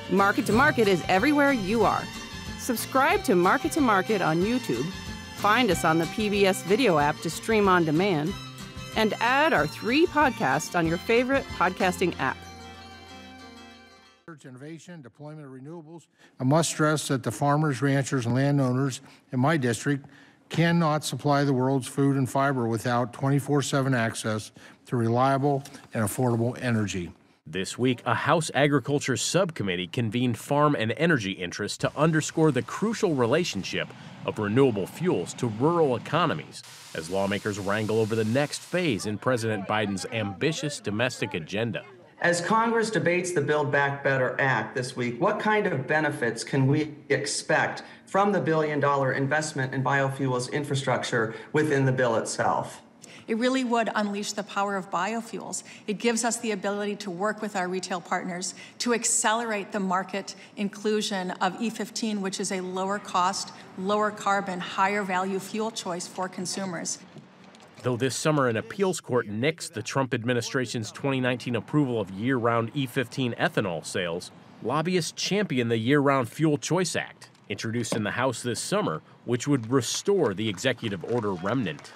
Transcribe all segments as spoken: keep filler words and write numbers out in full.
Market to Market is everywhere you are. Subscribe to Market to Market on YouTube, find us on the P B S video app to stream on demand, and add our three podcasts on your favorite podcasting app. Research, innovation, deployment of renewables. I must stress that the farmers, ranchers, and landowners in my district cannot supply the world's food and fiber without twenty-four seven access to reliable and affordable energy. This week, a House Agriculture Subcommittee convened farm and energy interests to underscore the crucial relationship of renewable fuels to rural economies as lawmakers wrangle over the next phase in President Biden's ambitious domestic agenda. As Congress debates the Build Back Better Act this week, what kind of benefits can we expect from the billion dollar investment in biofuels infrastructure within the bill itself? It really would unleash the power of biofuels. It gives us the ability to work with our retail partners to accelerate the market inclusion of E fifteen, which is a lower cost, lower carbon, higher value fuel choice for consumers. Though this summer an appeals court nixed the Trump administration's twenty nineteen approval of year-round E fifteen ethanol sales, lobbyists championed the Year-Round Fuel Choice Act, introduced in the House this summer, which would restore the executive order remnant.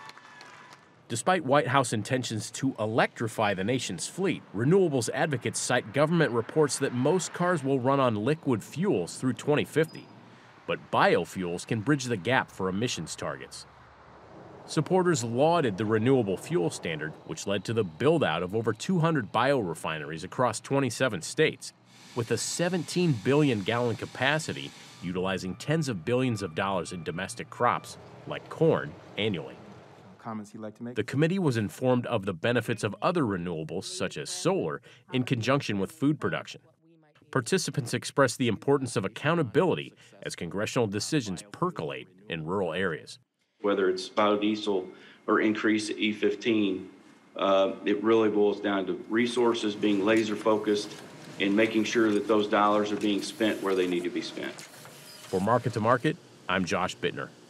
Despite White House intentions to electrify the nation's fleet, renewables advocates cite government reports that most cars will run on liquid fuels through twenty fifty. But biofuels can bridge the gap for emissions targets. Supporters lauded the renewable fuel standard, which led to the build-out of over two hundred biorefineries across twenty-seven states, with a seventeen billion gallon capacity utilizing tens of billions of dollars in domestic crops, like corn, annually. Comments you'd like to make? The committee was informed of the benefits of other renewables, such as solar, in conjunction with food production. Participants expressed the importance of accountability as congressional decisions percolate in rural areas. Whether it's biodiesel or increase E fifteen, uh, it really boils down to resources being laser focused and making sure that those dollars are being spent where they need to be spent. For Market to Market, I'm Josh Bittner.